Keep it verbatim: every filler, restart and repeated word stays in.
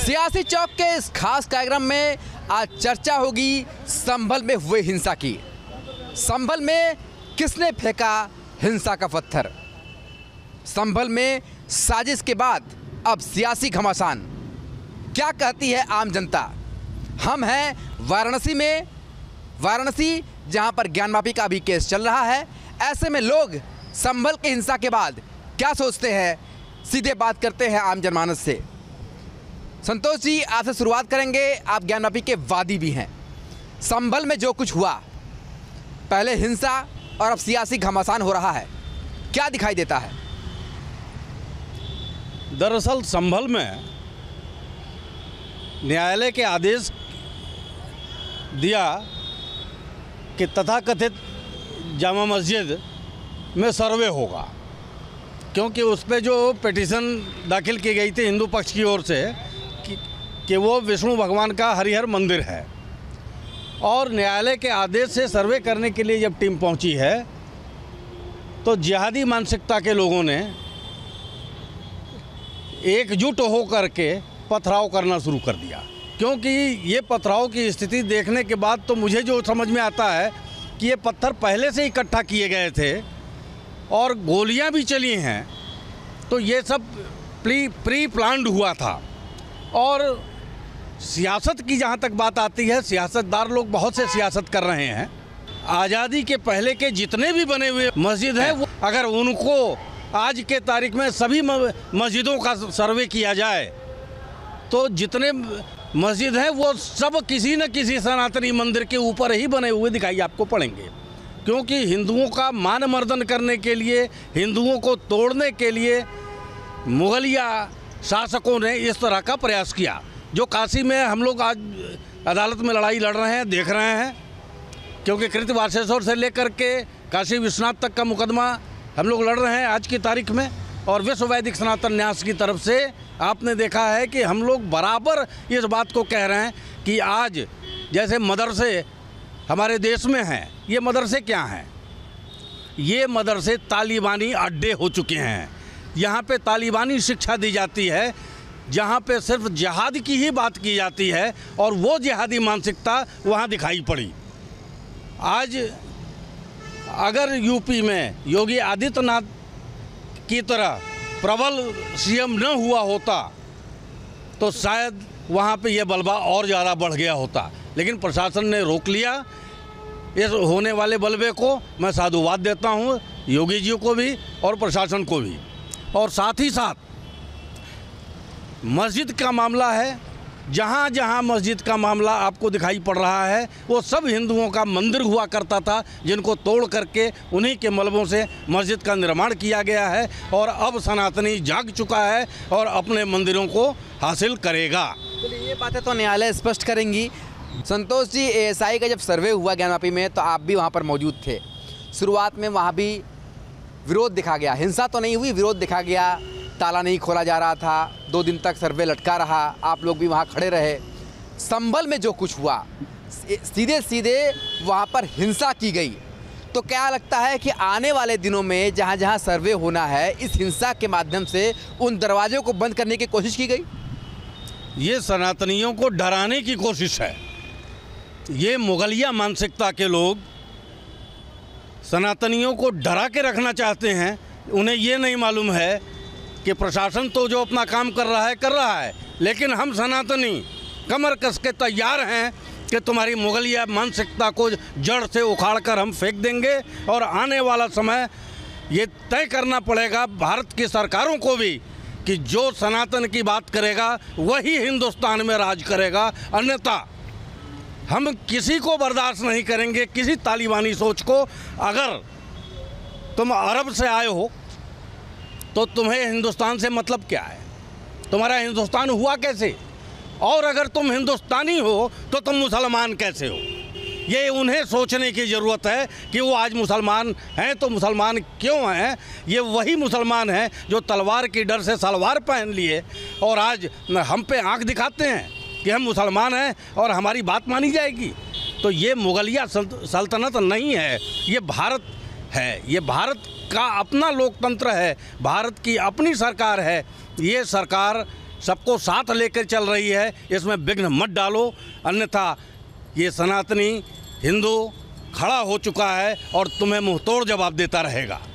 सियासी चौक के इस खास कार्यक्रम में आज चर्चा होगी संभल में हुए हिंसा की। संभल में किसने फेंका हिंसा का पत्थर? संभल में साजिश के बाद अब सियासी घमासान। क्या कहती है आम जनता? हम हैं वाराणसी में, वाराणसी जहां पर ज्ञानवापी का भी केस चल रहा है। ऐसे में लोग संभल की हिंसा के बाद क्या सोचते हैं, सीधे बात करते हैं आम जनमानस से। संतोष जी, आपसे शुरुआत करेंगे। आप ज्ञानवापी के वादी भी हैं। संभल में जो कुछ हुआ, पहले हिंसा और अब सियासी घमासान हो रहा है, क्या दिखाई देता है? दरअसल संभल में न्यायालय के आदेश दिया कि तथाकथित जामा मस्जिद में सर्वे होगा, क्योंकि उस पर जो पिटीशन दाखिल की गई थी हिंदू पक्ष की ओर से कि, कि वो विष्णु भगवान का हरिहर मंदिर है, और न्यायालय के आदेश से सर्वे करने के लिए जब टीम पहुंची है तो जिहादी मानसिकता के लोगों ने एकजुट होकर के पथराव करना शुरू कर दिया। क्योंकि ये पथराव की स्थिति देखने के बाद तो मुझे जो समझ में आता है कि ये पत्थर पहले से इकट्ठा किए गए थे और गोलियां भी चली हैं, तो ये सब प्री प्री प्लान्ड हुआ था। और सियासत की जहाँ तक बात आती है, सियासतदार लोग बहुत से सियासत कर रहे हैं। आज़ादी के पहले के जितने भी बने हुए मस्जिद हैं, वो अगर उनको आज के तारीख में सभी मस्जिदों का सर्वे किया जाए तो जितने मस्जिद हैं वो सब किसी न किसी सनातनी मंदिर के ऊपर ही बने हुए दिखाई आपको पड़ेंगे। क्योंकि हिंदुओं का मान मर्दन करने के लिए, हिंदुओं को तोड़ने के लिए मुगलिया शासकों ने इस तरह का प्रयास किया। जो काशी में हम लोग आज अदालत में लड़ाई लड़ रहे हैं, देख रहे हैं, क्योंकि कृतवासेश्वर से लेकर के काशी विश्वनाथ तक का मुकदमा हम लोग लड़ रहे हैं आज की तारीख में। और विश्व वैदिक सनातन न्यास की तरफ से आपने देखा है कि हम लोग बराबर इस बात को कह रहे हैं कि आज जैसे मदरसे हमारे देश में हैं, ये मदरसे क्या हैं? ये मदरसे तालिबानी अड्डे हो चुके हैं। यहाँ पे तालिबानी शिक्षा दी जाती है, जहाँ पे सिर्फ जिहाद की ही बात की जाती है, और वो जिहादी मानसिकता वहाँ दिखाई पड़ी। आज अगर यूपी में योगी आदित्यनाथ की तरह प्रबल सीएम न हुआ होता तो शायद वहाँ पे ये बलबा और ज़्यादा बढ़ गया होता, लेकिन प्रशासन ने रोक लिया इस होने वाले बलबे को। मैं साधुवाद देता हूँ योगी जी को भी और प्रशासन को भी। और साथ ही साथ मस्जिद का मामला है, जहाँ जहाँ मस्जिद का मामला आपको दिखाई पड़ रहा है वो सब हिंदुओं का मंदिर हुआ करता था, जिनको तोड़ करके उन्हीं के मलबों से मस्जिद का निर्माण किया गया है। और अब सनातनी जाग चुका है और अपने मंदिरों को हासिल करेगा। चलिए, ये बातें तो न्यायालय स्पष्ट करेंगी। संतोष जी, एएसआई का जब सर्वे हुआ ज्ञानवापी में तो आप भी वहाँ पर मौजूद थे। शुरुआत में वहाँ भी विरोध दिखा गया, हिंसा तो नहीं हुई, विरोध दिखा गया। ताला नहीं खोला जा रहा था, दो दिन तक सर्वे लटका रहा, आप लोग भी वहाँ खड़े रहे। संभल में जो कुछ हुआ, सीधे सीधे वहाँ पर हिंसा की गई। तो क्या लगता है कि आने वाले दिनों में जहाँ जहाँ सर्वे होना है, इस हिंसा के माध्यम से उन दरवाज़ों को बंद करने की कोशिश की गई? ये सनातनियों को डराने की कोशिश है। ये मुगलिया मानसिकता के लोग सनातनियों को डरा के रखना चाहते हैं। उन्हें ये नहीं मालूम है कि प्रशासन तो जो अपना काम कर रहा है कर रहा है, लेकिन हम सनातनी कमर कस के तैयार हैं कि तुम्हारी मुगलिया मानसिकता को जड़ से उखाड़ कर हम फेंक देंगे। और आने वाला समय ये तय करना पड़ेगा भारत की सरकारों को भी कि जो सनातन की बात करेगा वही हिंदुस्तान में राज करेगा, अन्यथा हम किसी को बर्दाश्त नहीं करेंगे, किसी तालिबानी सोच को। अगर तुम अरब से आए हो तो तुम्हें हिंदुस्तान से मतलब क्या है? तुम्हारा हिंदुस्तान हुआ कैसे? और अगर तुम हिंदुस्तानी हो तो तुम मुसलमान कैसे हो? ये उन्हें सोचने की ज़रूरत है कि वो आज मुसलमान हैं तो मुसलमान क्यों हैं। ये वही मुसलमान हैं जो तलवार की डर से सलवार पहन लिए और आज हम पे आंख दिखाते हैं कि हम मुसलमान हैं और हमारी बात मानी जाएगी। तो ये मुगलिया सल्तनत नहीं है, ये भारत है, ये भारत का अपना लोकतंत्र है, भारत की अपनी सरकार है। ये सरकार सबको साथ लेकर चल रही है, इसमें विघ्न मत डालो, अन्यथा ये सनातनी हिंदू खड़ा हो चुका है और तुम्हें मुंहतोड़ जवाब देता रहेगा।